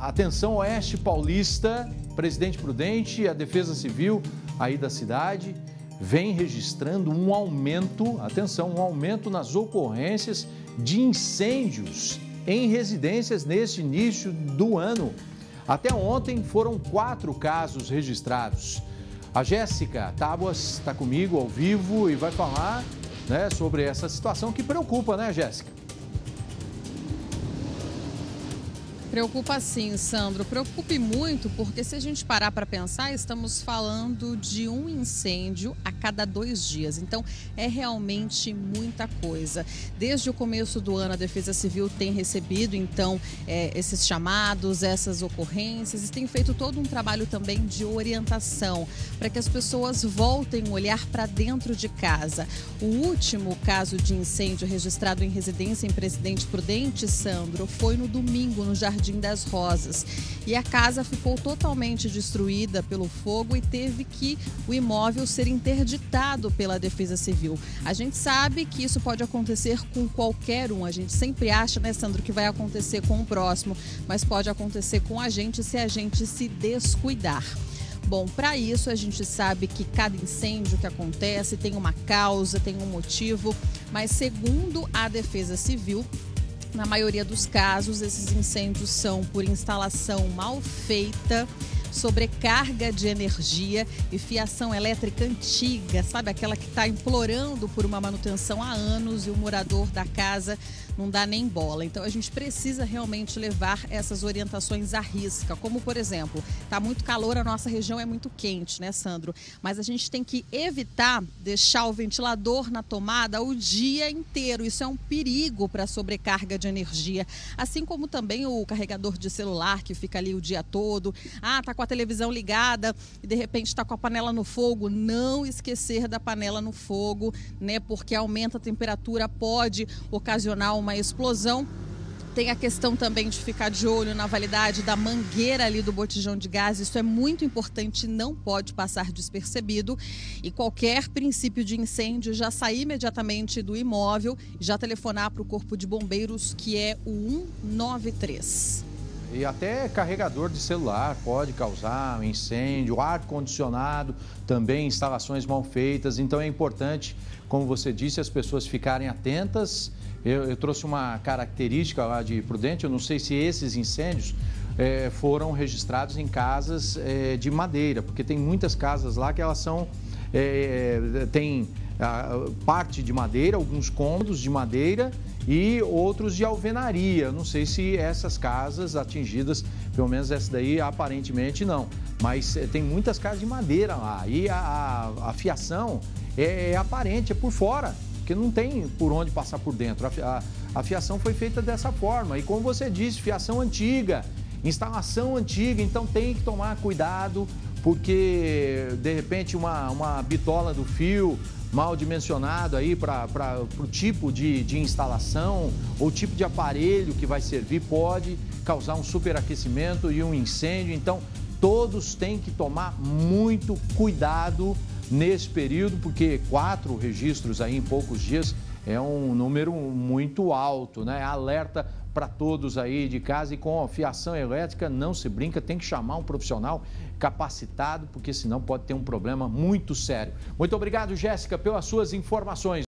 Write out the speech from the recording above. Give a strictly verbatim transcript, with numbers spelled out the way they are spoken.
atenção, Oeste Paulista, Presidente Prudente, a Defesa Civil aí da cidade vem registrando um aumento, atenção, um aumento nas ocorrências de incêndios em residências neste início do ano. Até ontem foram quatro casos registrados. A Jéssica Tábuas está comigo ao vivo e vai falar, né, sobre essa situação que preocupa, né, Jéssica? Preocupa sim, Sandro. Preocupe muito, porque se a gente parar para pensar, estamos falando de um incêndio a cada dois dias. Então, é realmente muita coisa. Desde o começo do ano, a Defesa Civil tem recebido, então, é, esses chamados, essas ocorrências, e tem feito todo um trabalho também de orientação para que as pessoas voltem a olhar para dentro de casa. O último caso de incêndio registrado em residência em Presidente Prudente, Sandro, foi no domingo, no Jardim das Rosas, e a casa ficou totalmente destruída pelo fogo e teve que o imóvel ser interditado pela Defesa Civil. A gente sabe que isso pode acontecer com qualquer um, a gente sempre acha, né, Sandro, que vai acontecer com o próximo, mas pode acontecer com a gente se a gente se descuidar. Bom, para isso a gente sabe que cada incêndio que acontece tem uma causa, tem um motivo, mas segundo a Defesa Civil, na maioria dos casos, esses incêndios são por instalação mal feita, sobrecarga de energia e fiação elétrica antiga, sabe? Aquela que está implorando por uma manutenção há anos e o morador da casa não dá nem bola. Então a gente precisa realmente levar essas orientações à risca, como por exemplo, está muito calor, a nossa região é muito quente, né, Sandro? Mas a gente tem que evitar deixar o ventilador na tomada o dia inteiro. Isso é um perigo para a sobrecarga de energia, assim como também o carregador de celular que fica ali o dia todo. Ah, tá com a televisão ligada e de repente está com a panela no fogo. Não esquecer da panela no fogo, né? Porque aumenta a temperatura, pode ocasionar uma explosão. Tem a questão também de ficar de olho na validade da mangueira ali do botijão de gás. Isso é muito importante, não pode passar despercebido. E qualquer princípio de incêndio, já sair imediatamente do imóvel e já telefonar para o Corpo de Bombeiros, que é o um nove três. E até carregador de celular pode causar um incêndio, ar-condicionado, também instalações mal feitas. Então é importante, como você disse, as pessoas ficarem atentas. Eu, eu trouxe uma característica lá de Prudente, eu não sei se esses incêndios é, foram registrados em casas é, de madeira, porque tem muitas casas lá que elas são, é, tem a, parte de madeira, alguns cômodos de madeira e outros de alvenaria. Eu não sei se essas casas atingidas, pelo menos essa daí aparentemente não, mas é, tem muitas casas de madeira lá e a, a, a fiação é, é aparente, é por fora, porque não tem por onde passar por dentro. A, a, a fiação foi feita dessa forma. E como você disse, fiação antiga, instalação antiga, então tem que tomar cuidado, porque de repente uma, uma bitola do fio mal dimensionado aí para o tipo de, de instalação ou tipo de aparelho que vai servir pode causar um superaquecimento e um incêndio. Então todos têm que tomar muito cuidado nesse período, porque quatro registros aí em poucos dias é um número muito alto, né? Alerta para todos aí de casa, e com a fiação elétrica não se brinca, tem que chamar um profissional capacitado, porque senão pode ter um problema muito sério. Muito obrigado, Jéssica, pelas suas informações.